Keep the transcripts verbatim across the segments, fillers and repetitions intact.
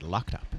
and locked up.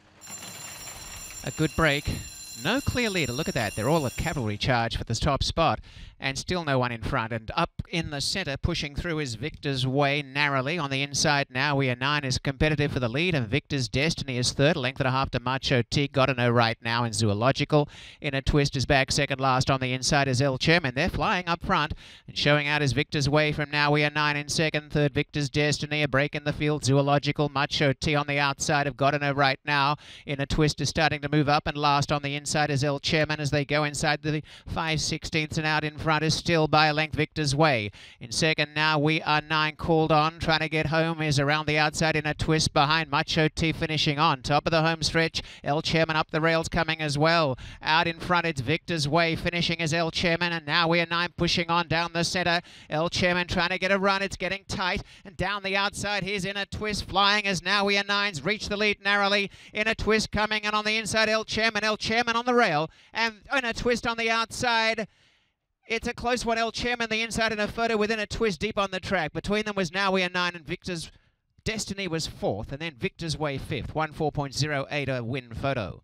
A good break. No clear leader. Look at that. They're all a cavalry charge for the top spot. And still no one in front. And up in the centre, pushing through is Victor's Way narrowly. On the inside now, We Are Nine is competitive for the lead. And Victor's Destiny is third. A length and a half to Macho T. Gotta Know right now in Zoological. In a Twist is back second last. On the inside is El Chairman. They're flying up front. And showing out is Victor's Way from now. We Are Nine in second. Third, Victor's Destiny. A break in the field. Zoological. Macho T on the outside of Gotta Know right now. In a Twist is starting to move up. And last on the inside is El Chairman as they go inside the five sixteenths, and out in front is still by a length Victor's Way. In second now, We Are Nine called on. Trying to get home is around the outside in a Twist behind Macho T finishing on. Top of the home stretch, El Chairman up the rails coming as well. Out in front, it's Victor's Way finishing as El Chairman, and now We Are Nine pushing on down the centre. El Chairman trying to get a run. It's getting tight, and down the outside, here's In a Twist flying as now We Are Nine's reached the lead narrowly. In a Twist coming, and on the inside, El Chairman. El Chairman on the rail, and In a Twist on the outside. It's a close one. El Chairman the inside in a photo within a Twist deep on the track. Between them was now We Are Nine, and Victor's Destiny was fourth, and then Victor's Way fifth. one four point oh eight a win photo.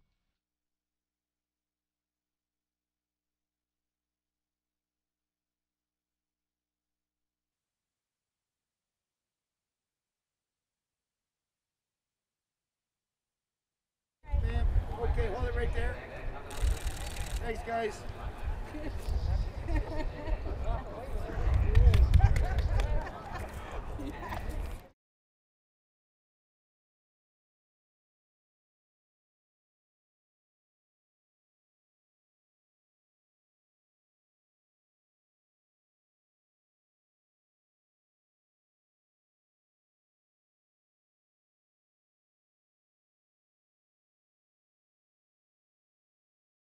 Okay, hold it right there. Thanks, guys.